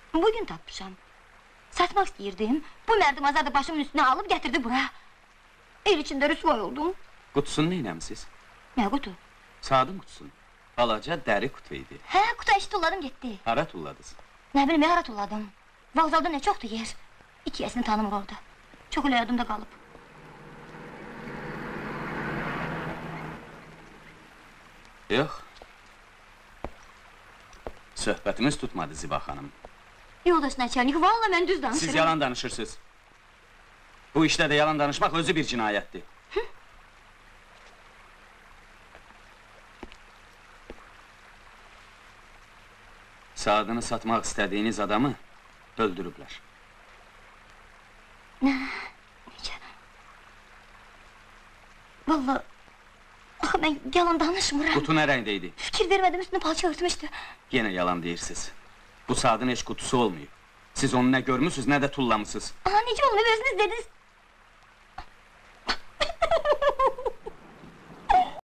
Bugün tapmışam. Satmak istəyirdim, bu mərdimazlar da başımın üstüne alıp getirdi bura. El içinde rüsvay oldum. Qutusunu neynəmisiz? Ne kutu? Saatın qutusunu. Balaca dəri qutu idi. He, kutu eşit tulladım gitti. Hara tulladınız? Ne bileyim, yara tulladım. Vağzalda ne çoktu yer. İkiyesini tanımır orada. Çok öyle yadımda kalıp. Yox. Söhbətimiz tutmadı Ziba xanım. Yoldaş Naçalnik, vallahi ben düz danışırım. Siz yalan danışırsınız. Bu işdə də yalan danışmaq özü bir cinayətdir. Saadını satmaq istədiyiniz adamı öldürüblər. Necə? Vallahi... Axı ben yalan danışmıram. Qutu nə rəngdə idi? Fikir vermedim, üstünü palça örtmüştü. Yenə yalan deyirsiniz. Bu saatın heç qutusu olmuyor. Siz onu nə görmüsünüz, nə də tullamısınız. Aha, necə olmuyor, özünüz dediniz.